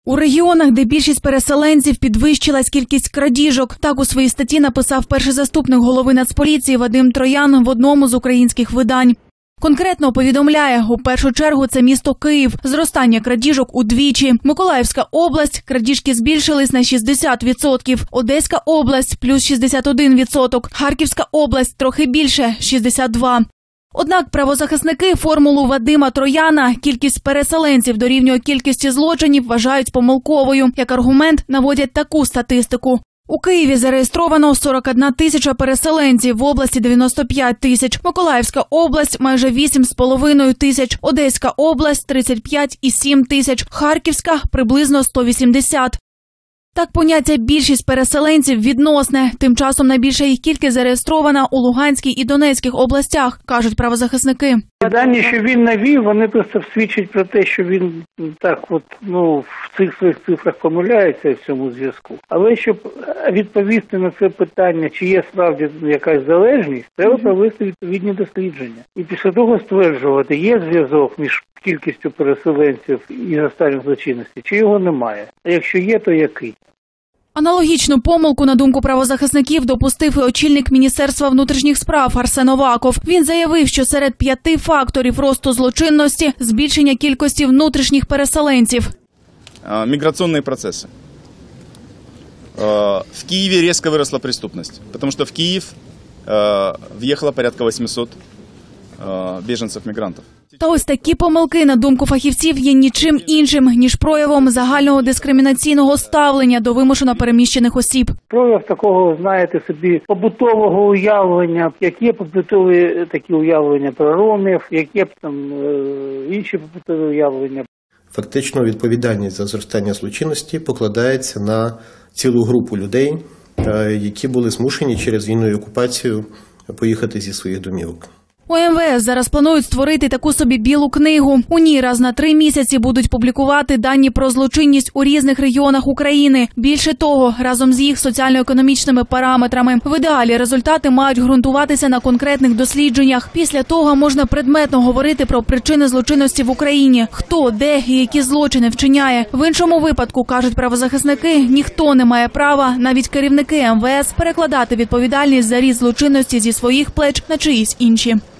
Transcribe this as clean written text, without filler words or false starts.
У регіонах, де більшість переселенців, підвищилась кількість крадіжок. Так у своїй статті написав перший заступник голови Нацполіції Вадим Троян в одному з українських видань. Конкретно повідомляє, у першу чергу це місто Київ. Зростання крадіжок удвічі. Миколаївська область – крадіжки збільшились на 60%. Одеська область – плюс 61%. Харківська область – трохи більше – 62%. Однак правозахисники формулу Вадима Трояна «кількість переселенців дорівнює кількості злочинів» вважають помилковою. Як аргумент наводять таку статистику. У Києві зареєстровано 41 тисяча переселенців, в області – 95 тисяч. Миколаївська область – майже 8,5 тисяч. Одеська область – 35,7 тисяч. Харківська – приблизно 180. Так, поняття «більшість переселенців» відносне. Тим часом найбільша їх кількість зареєстрована у Луганській і Донецьких областях, кажуть правозахисники. Дані, що він навів, вони просто свідчать про те, що він так в цих своїх цифрах помиляється в цьому зв'язку. Але щоб відповісти на це питання, чи є справді якась залежність, треба провести відповідні дослідження. І після того стверджувати, є зв'язок між кількістю переселенців і зростанням злочинності, чи його немає. А якщо є, то який? Аналогічну помилку, на думку правозахисників, допустив і очільник Міністерства внутрішніх справ Арсен Оваков. Він заявив, що серед 5 факторів росту злочинності – збільшення кількості внутрішніх переселенців. Миграционные процессы. В Киеве резко выросла преступность, потому что в Киев въехало порядка 800 беженцев-мигрантов. Та ось такі помилки, на думку фахівців, є нічим іншим, ніж проявом загального дискримінаційного ставлення до вимушено переміщених осіб. Прояв такого, знаєте собі, побутового уявлення, як є побутові такі уявлення про ромів, як є інші побутові уявлення. Фактично відповідальність за зростання злочинності покладається на цілу групу людей, які були змушені через війну і окупацію поїхати зі своїх домівок. У МВС зараз планують створити таку собі білу книгу. У ній раз на 3 місяці будуть публікувати дані про злочинність у різних регіонах України. Більше того, разом з їх соціально-економічними параметрами. В ідеалі результати мають ґрунтуватися на конкретних дослідженнях. Після того можна предметно говорити про причини злочинності в Україні. Хто, де і які злочини вчиняє. В іншому випадку, кажуть правозахисники, ніхто не має права, навіть керівники МВС, перекладати відповідальність за ріст злочинності зі своїх плеч на чиїсь інші.